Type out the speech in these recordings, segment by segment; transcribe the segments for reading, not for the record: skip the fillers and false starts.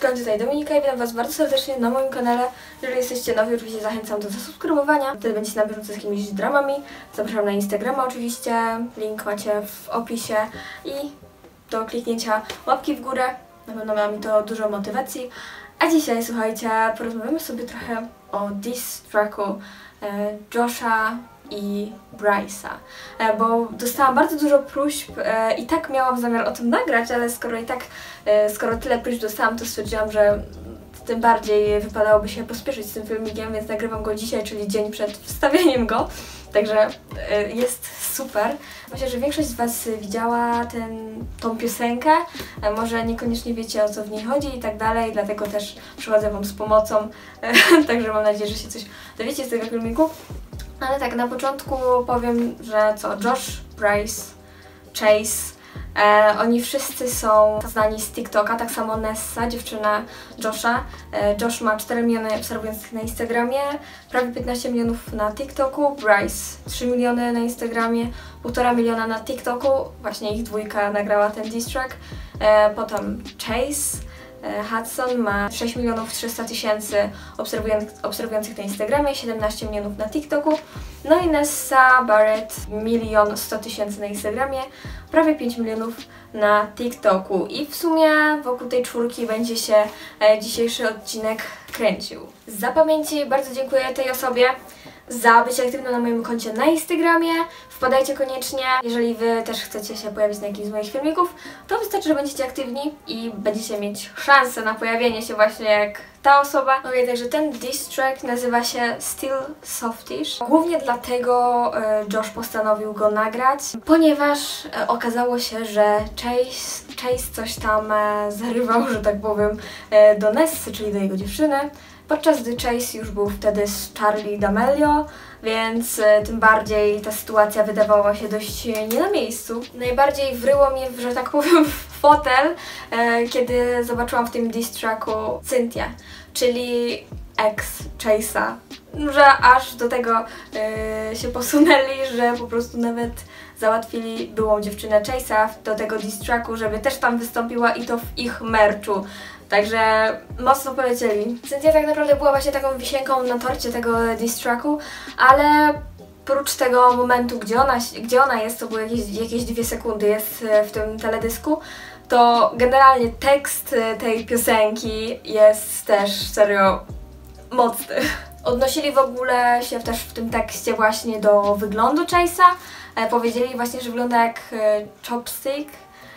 Cześć, tutaj Dominika i witam Was bardzo serdecznie na moim kanale. Jeżeli jesteście nowi, oczywiście zachęcam do zasubskrybowania. Wtedy będziecie na bieżąco z jakimiś dramami. Zapraszam na Instagrama oczywiście, link macie w opisie i do kliknięcia łapki w górę. Na pewno da mi to dużo motywacji. A dzisiaj, słuchajcie, porozmawiamy sobie trochę o diss tracku Josha i Bryce'a, bo dostałam bardzo dużo próśb i tak miałam zamiar o tym nagrać, ale skoro tyle próśb dostałam, to stwierdziłam, że tym bardziej wypadałoby się pospieszyć z tym filmikiem, więc nagrywam go dzisiaj, czyli dzień przed wstawieniem go, także jest super. Myślę, że większość z Was widziała tą piosenkę, może niekoniecznie wiecie, o co w niej chodzi i tak dalej, dlatego też przychodzę Wam z pomocą, także mam nadzieję, że się coś dowiecie z tego filmiku. Ale tak, na początku powiem, że Josh, Bryce, Chase, oni wszyscy są znani z TikToka, tak samo Nessa, dziewczyna Josha. Josh ma 4 miliony obserwujących na Instagramie, prawie 15 milionów na TikToku, Bryce 3 miliony na Instagramie, 1,5 miliona na TikToku, właśnie ich dwójka nagrała ten diss track. Potem Chase Hudson ma 6 milionów 300 tysięcy obserwujących na Instagramie, 17 milionów na TikToku. No i Nessa Barrett 1 100 000 na Instagramie, prawie 5 milionów na TikToku. I w sumie wokół tej czwórki będzie się dzisiejszy odcinek kręcił. Za pamięci bardzo dziękuję tej osobie za bycie aktywną na moim koncie na Instagramie. Wpadajcie koniecznie. Jeżeli Wy też chcecie się pojawić na jakimś z moich filmików, to wystarczy, że będziecie aktywni i będziecie mieć szansę na pojawienie się właśnie jak ta osoba. Okej, także ten diss track nazywa się Still Softish. Głównie dlatego Josh postanowił go nagrać, ponieważ okazało się, że Chase coś tam zarywał, że tak powiem, do Nessy, czyli do jego dziewczyny. Podczas gdy Chase już był wtedy z Charli D'Amelio, więc tym bardziej ta sytuacja wydawała się dość nie na miejscu. Najbardziej wryło mnie, że tak powiem, w fotel, kiedy zobaczyłam w tym diss tracku Cynthię, czyli ex Chase'a, że aż do tego się posunęli, że po prostu nawet załatwili byłą dziewczynę Chase'a do tego diss tracku, żeby też tam wystąpiła i to w ich merchu. Także mocno polecieli. Cynthia tak naprawdę była właśnie taką wisienką na torcie tego diss tracku, ale prócz tego momentu, gdzie ona jest, to były jakieś 2 sekundy jest w tym teledysku, to generalnie tekst tej piosenki jest też serio mocny. Odnosili w ogóle się też w tym tekście właśnie do wyglądu Chase'a. Powiedzieli właśnie, że wygląda jak chopstick.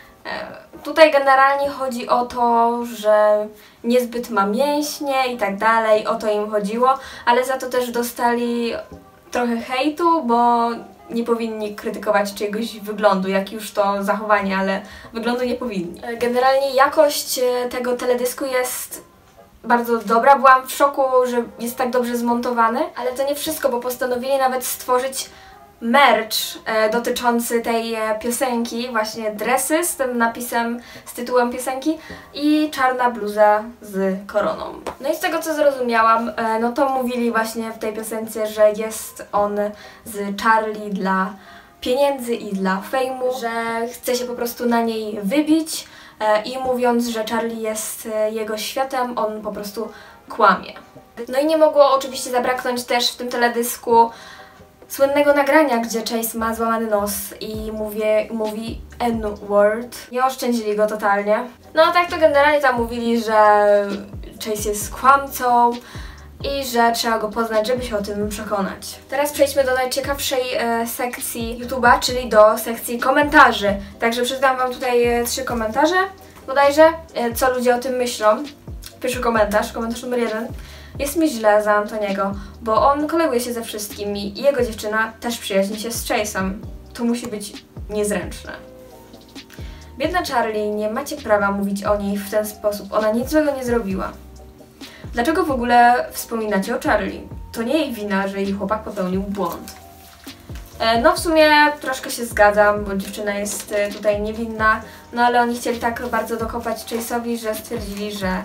Tutaj generalnie chodzi o to, że niezbyt ma mięśnie i tak dalej, o to im chodziło, ale za to też dostali trochę hejtu, bo nie powinni krytykować czyjegoś wyglądu, jak już to zachowanie, ale wyglądu nie powinni. Generalnie jakość tego teledysku jest bardzo dobra. Byłam w szoku, że jest tak dobrze zmontowany, ale to nie wszystko, bo postanowili nawet stworzyć merch dotyczący tej piosenki, właśnie dresy z tym napisem, z tytułem piosenki i czarna bluza z koroną. No i z tego co zrozumiałam, no to mówili właśnie w tej piosence, że jest on z Charli dla pieniędzy i dla fejmu, że chce się po prostu na niej wybić i mówiąc, że Charli jest jego światem, on po prostu kłamie. No i nie mogło oczywiście zabraknąć też w tym teledysku słynnego nagrania, gdzie Chase ma złamany nos i mówi N-word. Nie oszczędzili go totalnie. No a tak to generalnie tam mówili, że Chase jest kłamcą i że trzeba go poznać, żeby się o tym przekonać. Teraz przejdźmy do najciekawszej sekcji YouTube'a, czyli do sekcji komentarzy. Także przeczytam Wam tutaj 3 komentarze, bodajże, co ludzie o tym myślą. Pierwszy komentarz numer 1. Jest mi źle za Antoniego, bo on koleguje się ze wszystkimi i jego dziewczyna też przyjaźni się z Chase'em. To musi być niezręczne. Biedna Charli, nie macie prawa mówić o niej w ten sposób, ona nic złego nie zrobiła. Dlaczego w ogóle wspominacie o Charli? To nie jej wina, że jej chłopak popełnił błąd. No w sumie troszkę się zgadzam, bo dziewczyna jest tutaj niewinna, no ale oni chcieli tak bardzo dokopać Chase'owi, że stwierdzili, że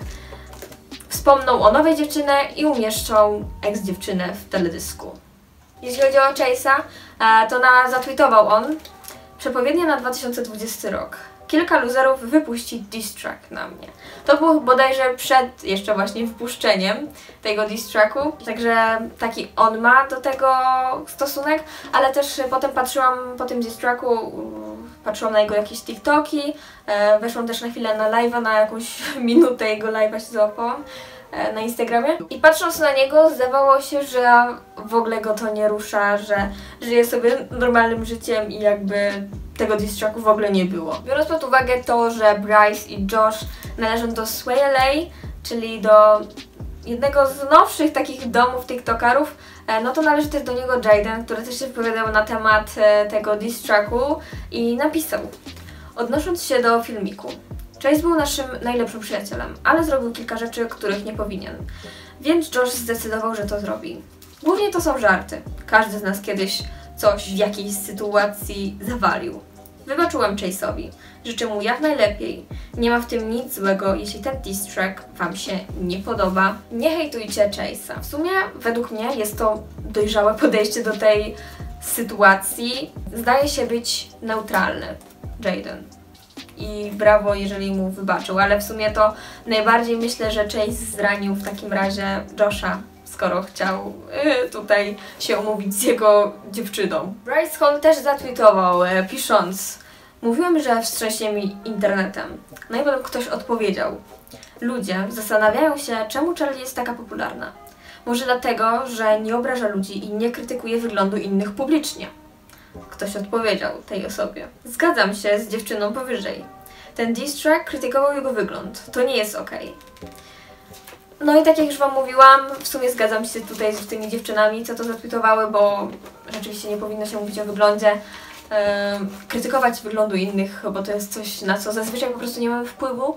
wspomną o nowej dziewczynie i umieszczą ex-dziewczynę w teledysku. Jeśli chodzi o Chase'a, to zatweetował on przepowiednie na 2020 rok. kilka loserów wypuści diss track na mnie. To było bodajże przed jeszcze właśnie wypuszczeniem tego diss tracku, także taki on ma do tego stosunek, ale też potem patrzyłam po tym diss tracku, patrzyłam na jego jakieś TikToki, weszłam też na chwilę na live'a, na jakąś minutę jego live'a się załapałam na Instagramie i patrząc na niego zdawało się, że w ogóle go to nie rusza, że żyje sobie normalnym życiem i jakby tego diss tracku w ogóle nie było. Biorąc pod uwagę to, że Bryce i Josh należą do Sway LA, czyli do jednego z nowszych takich domów tiktokerów, no to należy też do niego Jaden, który też się wypowiadał na temat tego diss tracku i napisał: odnosząc się do filmiku, Chase był naszym najlepszym przyjacielem, ale zrobił kilka rzeczy, których nie powinien. Więc Josh zdecydował, że to zrobi. Głównie to są żarty. Każdy z nas kiedyś coś w jakiejś sytuacji zawalił. Wybaczyłem Chase'owi. Życzę mu jak najlepiej. Nie ma w tym nic złego, jeśli ten diss track Wam się nie podoba. Nie hejtujcie Chase'a. W sumie, według mnie, jest to dojrzałe podejście do tej sytuacji. Zdaje się być neutralny, Jaden. I brawo, jeżeli mu wybaczył, ale w sumie to najbardziej myślę, że Chase zranił w takim razie Josha, skoro chciał tutaj się umówić z jego dziewczyną. Bryce Hall też zatweetował, pisząc: mówiłem, że wstrząśnie mi internetem. No i potem ktoś odpowiedział: ludzie zastanawiają się, czemu Charlie jest taka popularna. Może dlatego, że nie obraża ludzi i nie krytykuje wyglądu innych publicznie. Ktoś odpowiedział tej osobie: zgadzam się z dziewczyną powyżej. Ten diss track krytykował jego wygląd. To nie jest okej. No i tak jak już Wam mówiłam, w sumie zgadzam się tutaj z tymi dziewczynami, co to zatweetowały, bo rzeczywiście nie powinno się mówić o wyglądzie, krytykować wyglądu innych, bo to jest coś, na co zazwyczaj po prostu nie mamy wpływu.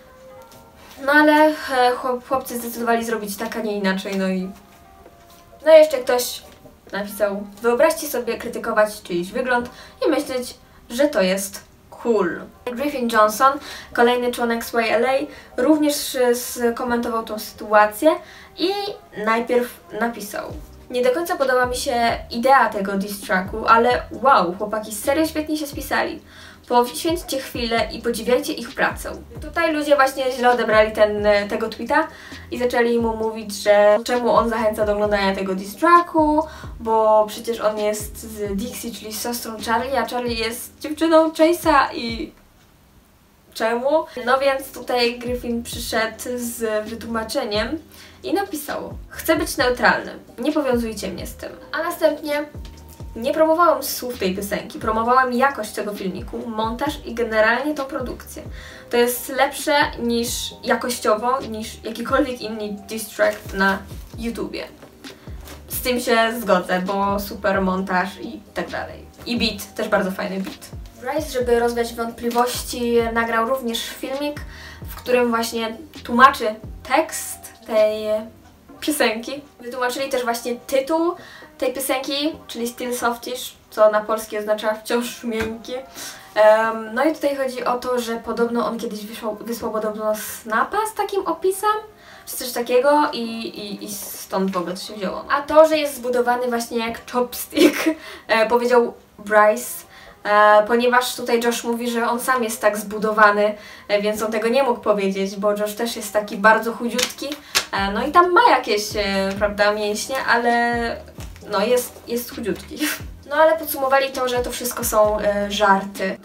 No ale chłopcy zdecydowali zrobić tak, a nie inaczej, no i jeszcze ktoś napisał: wyobraźcie sobie krytykować czyjś wygląd i myśleć, że to jest cool. Griffin Johnson, kolejny członek Sway LA, również skomentował tą sytuację i najpierw napisał: nie do końca podoba mi się idea tego diss tracku, ale wow, chłopaki serio świetnie się spisali. Poświęćcie chwilę i podziwiajcie ich pracę. Tutaj ludzie właśnie źle odebrali tego tweeta i zaczęli mu mówić, że czemu on zachęca do oglądania tego diss tracku, bo przecież on jest z Dixie, czyli z siostrą Charlie, a Charlie jest dziewczyną Chase'a i czemu? No więc tutaj Griffin przyszedł z wytłumaczeniem i napisał: chcę być neutralny, nie powiązujcie mnie z tym. A następnie: nie promowałam słów tej piosenki, promowałam jakość tego filmiku, montaż i generalnie tą produkcję. To jest lepsze jakościowo niż jakikolwiek inny diss track na YouTubie. Z tym się zgodzę, bo super montaż i tak dalej. I beat, też bardzo fajny beat. Bryce, żeby rozwiać wątpliwości, nagrał również filmik, w którym właśnie tłumaczy tekst tej piosenki. Wytłumaczyli też właśnie tytuł tej piosenki, czyli Still Softish, co na polski oznacza wciąż miękki. No i tutaj chodzi o to, że podobno on kiedyś wysłał podobno snapa z takim opisem, czy coś takiego i stąd w ogóle to się wzięło. A to, że jest zbudowany właśnie jak chopstick, powiedział Bryce, ponieważ tutaj Josh mówi, że on sam jest tak zbudowany, więc on tego nie mógł powiedzieć, bo Josh też jest taki bardzo chudziutki, no i tam ma jakieś, prawda, mięśnie, ale no jest chudziutki. No ale podsumowali to, że to wszystko są żarty.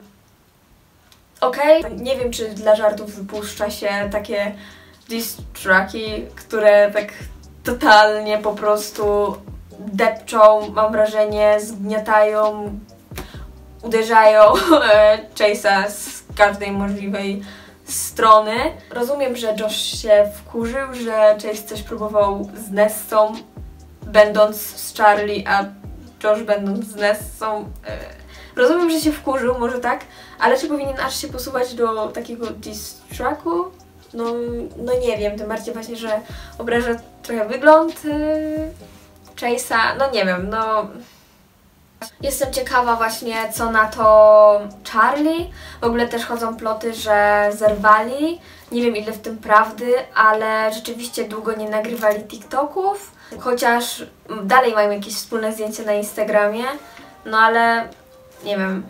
Okej, nie wiem, czy dla żartów wypuszcza się takie diss tracki, które tak totalnie po prostu depczą, mam wrażenie, zgniatają, uderzają Chase'a z każdej możliwej strony. Rozumiem, że Josh się wkurzył, że Chase coś próbował z Nessą, będąc z Charlie, a Josh będąc z Nessą. Rozumiem, że się wkurzył, może tak, ale czy powinien aż się posuwać do takiego diss tracku? No nie wiem, tym bardziej właśnie, że obraża trochę wygląd Chase'a, no nie wiem, no. Jestem ciekawa właśnie, co na to Charlie. W ogóle też chodzą ploty, że zerwali. Nie wiem, ile w tym prawdy, ale rzeczywiście długo nie nagrywali TikToków. Chociaż dalej mają jakieś wspólne zdjęcie na Instagramie. No ale nie wiem.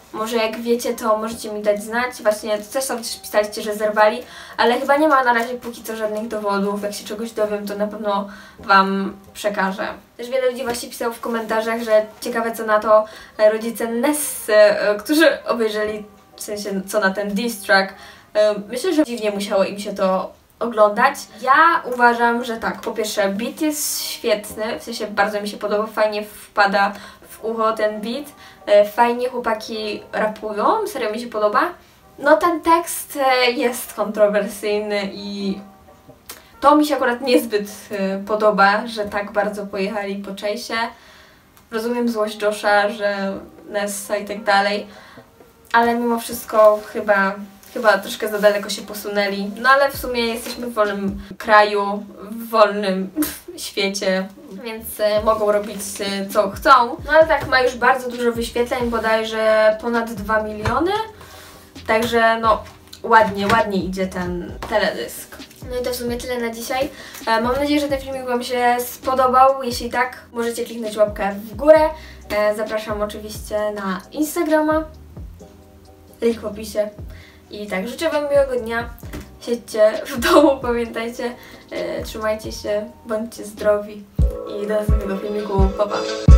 Może jak wiecie, to możecie mi dać znać. Właśnie też sobie też pisaliście, że zerwali, ale chyba nie ma na razie póki co żadnych dowodów. Jak się czegoś dowiem, to na pewno Wam przekażę. Też wiele ludzi właśnie pisało w komentarzach, że ciekawe co na to rodzice Nessy, którzy obejrzeli, w sensie co na ten diss track. Myślę, że dziwnie musiało im się to oglądać. Ja uważam, że tak, po pierwsze beat jest świetny, w sensie bardzo mi się podoba, fajnie wpada w ucho ten beat, fajnie chłopaki rapują, serio mi się podoba. No ten tekst jest kontrowersyjny i to mi się akurat niezbyt podoba, że tak bardzo pojechali po Chase'ie. Rozumiem złość Josha, że Nessa i tak dalej, ale mimo wszystko chyba troszkę za daleko się posunęli. No ale w sumie jesteśmy w wolnym kraju, w wolnym świecie, więc mogą robić co chcą. No ale tak, ma już bardzo dużo wyświetleń, bodajże ponad 2 miliony. Także no ładnie idzie ten teledysk. No i to w sumie tyle na dzisiaj. Mam nadzieję, że ten filmik Wam się spodobał. Jeśli tak, możecie kliknąć łapkę w górę. Zapraszam oczywiście na Instagrama. Link w opisie. I tak, życzę Wam miłego dnia. Siedźcie w domu, pamiętajcie. Trzymajcie się, bądźcie zdrowi. I do następnego filmiku. Pa, pa.